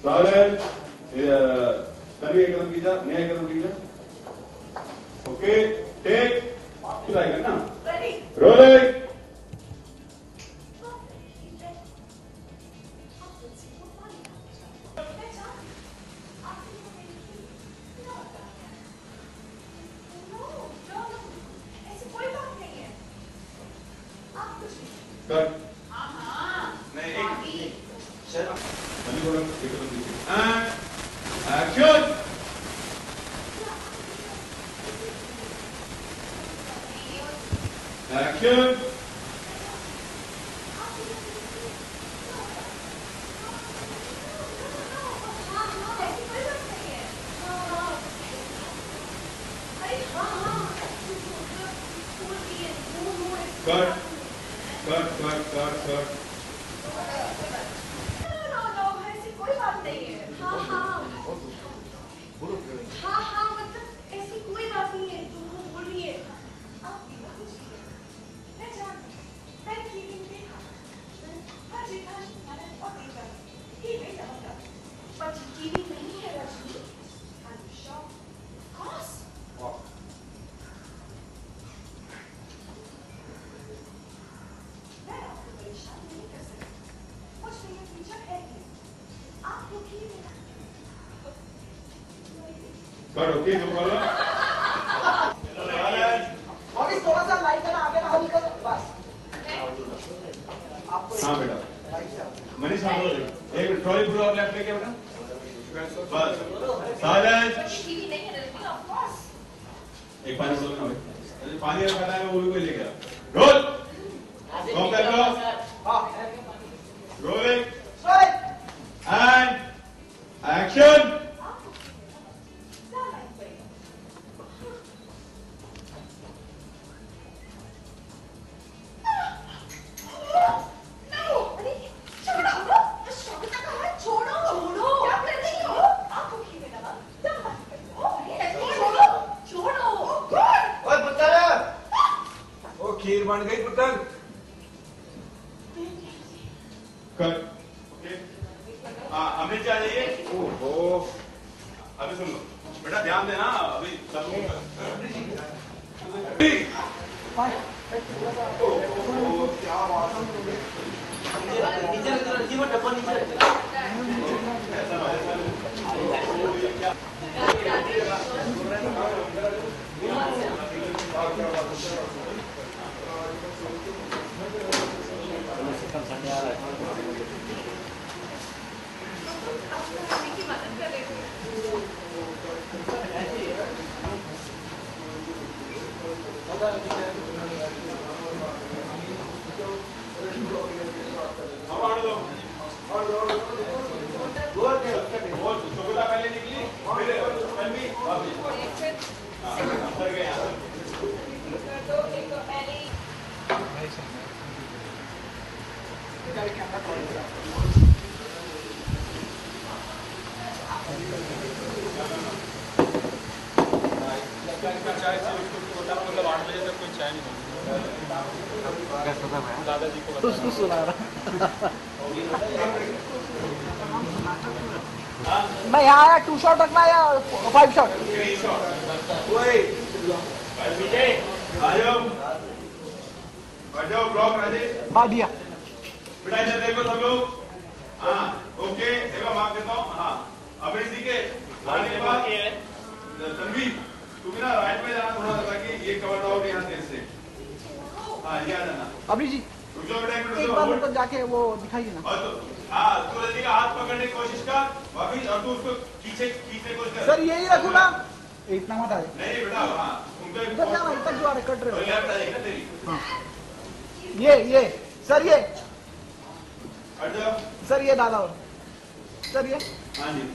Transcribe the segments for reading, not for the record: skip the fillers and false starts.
Silence. तभी एक कदम कीजिए, नया एक कदम कीजिए। ओके, टेक चलाएगा ना, रोलिंग। कट। नहीं एक सर मनी बोला एक कदम कीजिए and action. Action. Cut cut cut cut cut. ऐसी कोई बात नहीं है। हाँ मतलब ऐसी कोई बात नहीं है, तुम बोलिए। आप मैं जानती हूँ, मैं टीवी में देखा, हाँ जी मैंने बहुत देखा, टीवी मतलब, पर टीवी नहीं है Rajni, I'm sure, of course. मैं आपको परेशान नहीं कर सकती, मुझ में ये फीचर है कि आप लोग ही कट। ओके जो बोला अभी थोड़ा सा लाइट करना आगे ना हल्का बस। हाँ बेटा मनीष हाँ बोलो एक ट्रॉली पूरा और लेफ्ट लेके बेटा बस साइलेंस। टीवी नहीं है रजनी, of course. एक पानी बोलो ना पानी रखा है वो भी कोई लेके रोल कॉम्पैक्ट लो रोलिंग एंड एक्शन। खीर बन गई पुत्र। कट। ओके अमृत जी आ जाइए। ओहो अभी सुन लो बेटा ध्यान देना अभी सब क्या बात पहले निकली चाय से उसको मतलब 8 बजे तक कोई चाय नहीं दादाजी को उसको सुना रहा। मैं यहाँ आया 2 शॉट रखना या 5 शॉट? ब्लॉक राजेश हाँ दिया बेटा इधर देखो सब लोग। हाँ ओके देखो मार्क देता हूँ। हाँ अमरीश जी के आने के बाद तनवीर तुम्हें ना राइट में जाना थोड़ा सा ताकि ये कवर आउट यहाँ से। हाँ ये आ जाना अभी जी रुक जाओ बेटा एक बार मेरे को जाके वो दिखाइए ना। और तो हाँ तू रजनी का हाथ पकड़ने की कोशिश कर वापिस और तू उसको खींचने की कोशिश कर। सर यही रखूँ ना इतना मत आए। नहीं बेटा हाँ उनको इधर जाना इधर जो आ रहे कट रहे हो। लेफ्ट आ जाएगा तेरी। हाँ ये सर ये हट जाओ सर ये दादा और सर ये हाँ जी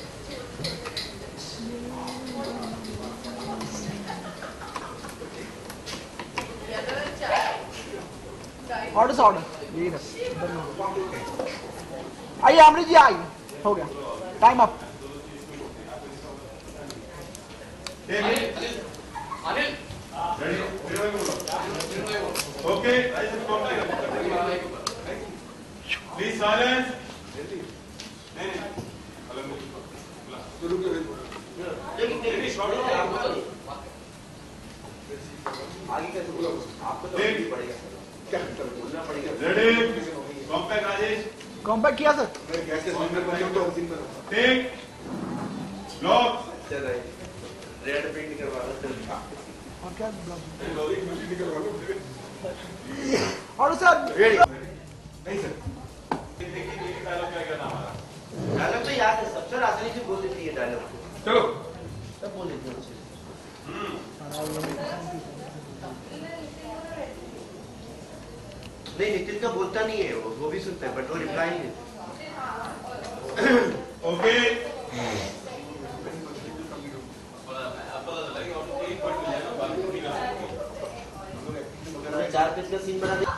ऑर्डर से ऑर्डर यही रख। आइए अमृत जी आइए हो गया time up. Okay please silence. Shot लो आगे कैसे बोलो आपको तो देख। पड़ेगा क्या बोलना पड़ेगा रेडी कॉम्पैक्ट राजेश कॉम्पैक्ट किया सर कैसे सिंगल बन तो सिंगल टेक ब्लॉक चल रहा है रेड पेंट करवा रहा और क्या है और सर रेडी नहीं सर देखिए ये डायलॉग क्या करना हमारा डायलॉग तो याद है सब सर आसानी से बोल देती है डायलॉग चलो सब बोल देते हैं अच्छे नहीं नितिन का बोलता नहीं है वो भी सुनता है बट वो रिप्लाई नहीं ओके देता 4 पेज का सीन बना दे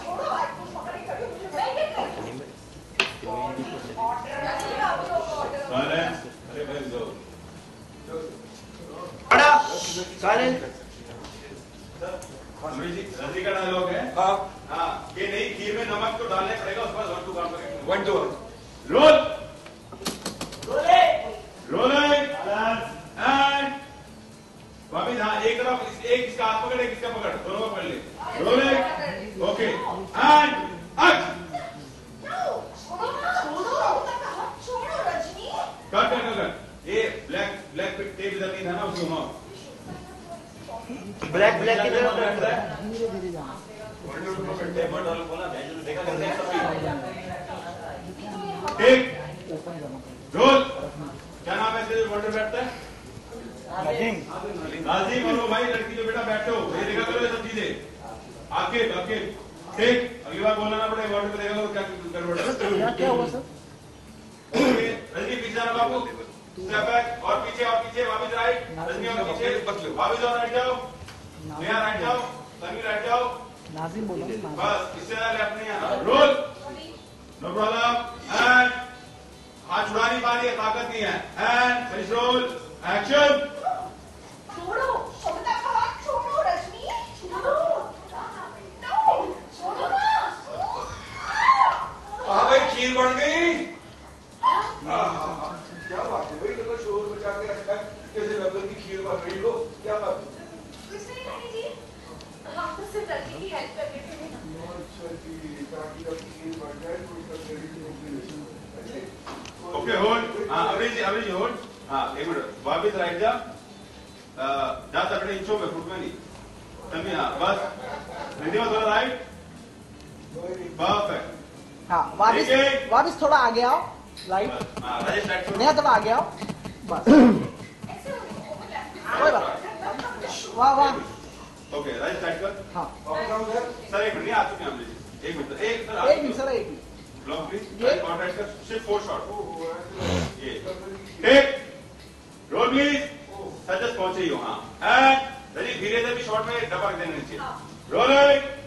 अरे भाई दो साइलेंट रजनी का डायलॉग है हाँ हाँ ये नहीं खीर में नमक तो डालने पड़ेगा उसके बाद 1 2 काम करेंगे 1 2 रोल रोलिंग एंड वापिस हाँ एक तरफ एक इसका हाथ पकड़ एक इसका पकड़ दोनों को पकड़ ले रोलिंग ओके एंड एक्शन कर ये ब्लैक टेप इधर नहीं था ना उसको घुमाओ ब्लैक की तरफ धीरे धीरे जाना टेक रोल क्या नाम है तेरे वॉल्टर बैठता है नाजिम और वो भाई लड़की जो बेटा बैठो ये देखा करो ये सब चीजें आके आके ठीक अगली बार बोलना ना पड़े वॉल्टर पे देखा करो क्या गड़बड़ क्या हुआ सर ओके रजनी पीछे जाना बाबू स्टेप बैक और पीछे वापस राइट रजनी और पीछे वापस और राइट जाओ नया राइट जाओ तन्वी राइट जाओ नाजिम बोलो बस इससे ज्यादा लेफ्ट नहीं आना रोल नो प्रॉब्लम एंड हाथ छुड़ा नहीं पा रही है ताकत नहीं है एंड फिनिश रोल एक्शन छोड़ो छोटा का हाथ छोड़ो रजनी छोड़ो छोड़ो ना हाँ भाई खीर बन गई क्या बात है भाई देखो शोर बचा के रखा है कैसे लेवल की खीर बन रही हो क्या बात है कुछ नहीं रानी जी हम तो सिर्फ रजनी की हेल्प कर रहे थे अच्छा जी ताकि जब खीर बन जाए तो उसका क्रेडिट ओके होल्ड हाँ अभी जी होल्ड हाँ एक मिनट वापिस राइट जा सकते इंचों में फुट में नहीं तभी हाँ बस रिदीमा थोड़ा राइट परफेक्ट हाँ वापिस थोड़ा आगे आओ राइट हाँ राजेश राइट छोड़ो नया थोड़ा आगे आओ बस ऐसे कोई बात वाह वाह ओके राजेश राइट कर हाँ सर एक मिनट नहीं आ चुके हम जी एक मिनट एक मिनट सर एक मिनट ब्लॉक प्लीज ये? कॉन्ट्रैक्ट कर सिर्फ 4 शॉट ये take roll please sir just पहुंचे ही हो हाँ एंड रजी धीरे से भी शॉट में डबल देने नीचे रोलिंग